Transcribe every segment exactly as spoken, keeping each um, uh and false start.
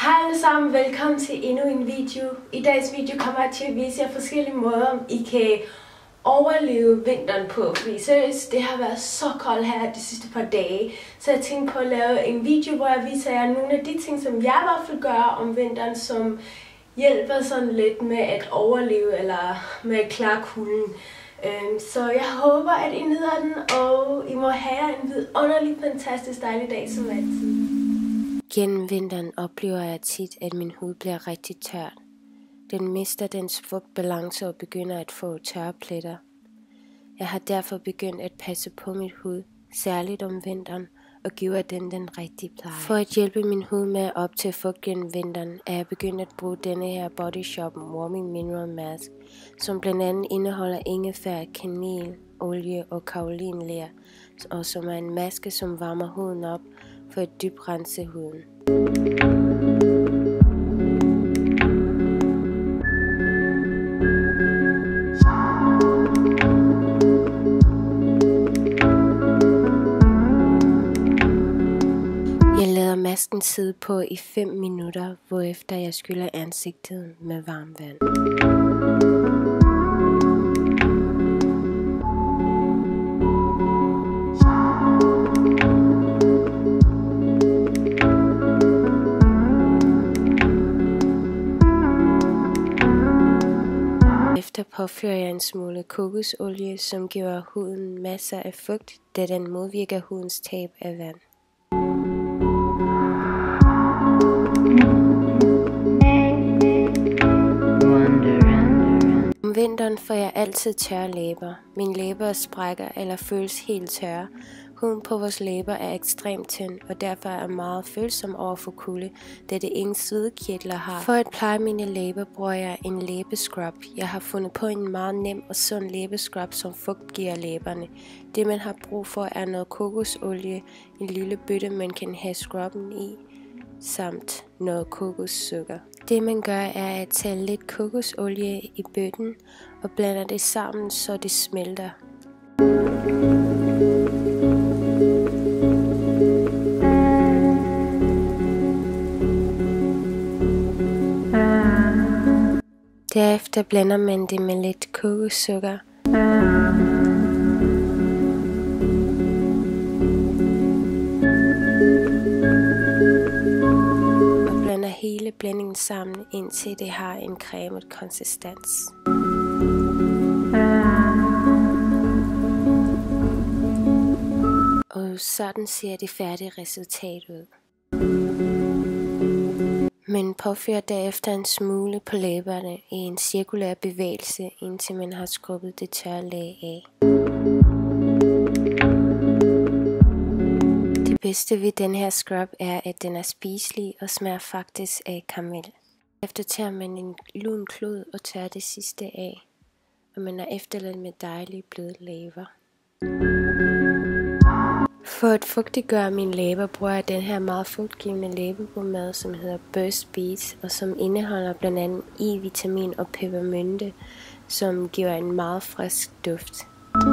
Hej alle sammen, velkommen til endnu en video. I dagens video kommer jeg til at vise jer forskellige måder, om I kan overleve vinteren på. Fordi seriøst, det har været så koldt her de sidste par dage. Så jeg tænkte på at lave en video, hvor jeg viser jer nogle af de ting, som jeg i hvert fald gør om vinteren, som hjælper sådan lidt med at overleve eller med at klare kulden. Så jeg håber, at I nyder den, og I må have en vidunderlig, fantastisk dejlig dag som altid. Gennem vinteren oplever jeg tit, at min hud bliver rigtig tør. Den mister dens fugtbalance og begynder at få tørre pletter. Jeg har derfor begyndt at passe på mit hud, særligt om vinteren, og giver den den rigtige pleje. For at hjælpe min hud med at optage fugt gennem vinteren, er jeg begyndt at bruge denne her Body Shop Warming Mineral Mask, som blandt andet indeholder ingefær, kanel, olie og kaolinler, og som er en maske, som varmer huden op for at dybrense huden. Jeg lader masken sidde på i fem minutter, hvorefter jeg skyller ansigtet med varmt vand. Efter påfører jeg en smule kokosolie, som giver huden masser af fugt, da den modvirker hudens tab af vand. Om vinteren får jeg altid tørre læber. Mine læber sprækker eller føles helt tørre. Huden på vores læber er ekstremt tynd, og derfor er jeg meget følsom over for kulde, da det ingen svedekirtler har. For at pleje mine læber bruger jeg en læbescrub. Jeg har fundet på en meget nem og sund læbescrub, som fugtgiver læberne. Det man har brug for er noget kokosolie, en lille bøtte man kan have scrubben i, samt noget kokossukker. Det man gør er at tage lidt kokosolie i bøtten og blander det sammen, så det smelter. Derefter blander man det med lidt kokossukker. Og blander hele blandingen sammen, indtil det har en cremet konsistens. Og sådan ser det færdige resultat ud. Man påfører derefter en smule på læberne i en cirkulær bevægelse, indtil man har skrubbet det tørre lag af. Det bedste ved den her scrub er, at den er spiselig og smager faktisk af karamel. Efter tager man en lun klud og tørrer det sidste af, og man er efterladt med dejlige bløde læber. For at fugtiggøre mine læber bruger jeg den her meget fugtgivende læbepomade, som hedder Burst Beats, og som indeholder blandt andet E-vitamin og peppermynte, som giver en meget frisk duft.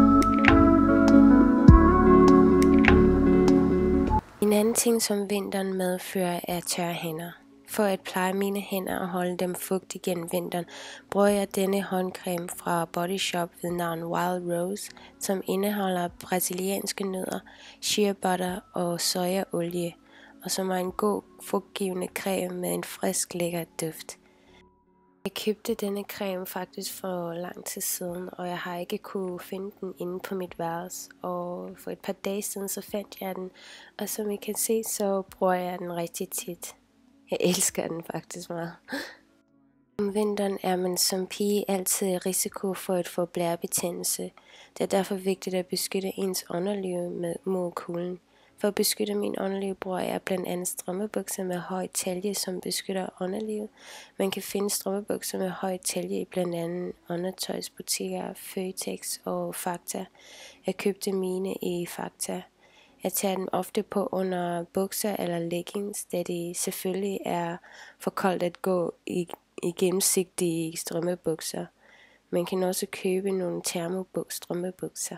En anden ting, som vinteren medfører, er tørre hænder. For at pleje mine hænder og holde dem fugtige gennem vinteren, bruger jeg denne håndcreme fra Body Shop ved navn Wild Rose, som indeholder brasilianske nødder, shea butter og sojaolie, og som er en god fugtgivende creme med en frisk, lækker duft. Jeg købte denne creme faktisk for lang tid siden, og jeg har ikke kunne finde den inde på mit værelse, og for et par dage siden så fandt jeg den, og som I kan se, så bruger jeg den rigtig tit. Jeg elsker den faktisk meget. Om vinteren er man som pige altid i risiko for at få blærebetændelse. Det er derfor vigtigt at beskytte ens underliv med mod kulden. For at beskytte min underliv bruger jeg blandt andet strømpebukser med høj talje, som beskytter underlivet. Man kan finde strømpebukser med høj talje i blandt andet undertøjsbutikker, Føtex og Fakta. Jeg købte mine i Fakta. Jeg tager dem ofte på under bukser eller leggings, da det selvfølgelig er for koldt at gå i, i gennemsigtige strømpebukser. Man kan også købe nogle termostrømpebukser.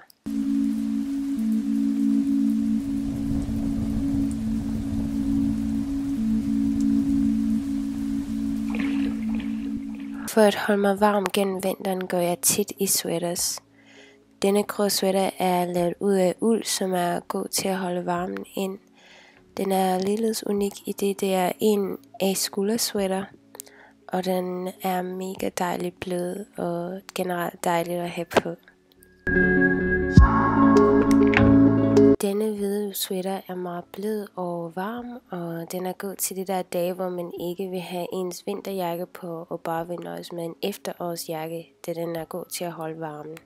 For at holde mig varm gennem vinteren går jeg tit i sweaters. Denne grå sweater er lavet ud af uld, som er god til at holde varmen ind. Den er ligeledes unik, i det det er en af skuldersweater, og den er mega dejligt blød og generelt dejligt at have på. Denne hvide sweater er meget blød og varm, og den er god til de der dage, hvor man ikke vil have ens vinterjakke på og bare vil nøjes med en efterårsjakke, da den er god til at holde varmen.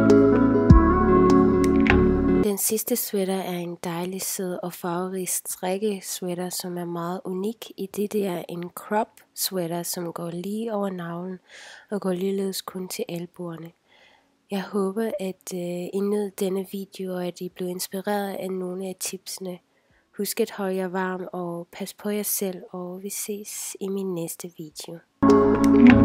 Den sidste sweater er en dejlig sød og farverig strikke sweater, som er meget unik, i det det er en crop sweater, som går lige over navlen og går ligeledes kun til albuerne. Jeg håber, at øh, I nød denne video, og at I blev inspireret af nogle af tipsene. Husk at holde jer varm og pas på jer selv, og vi ses i min næste video.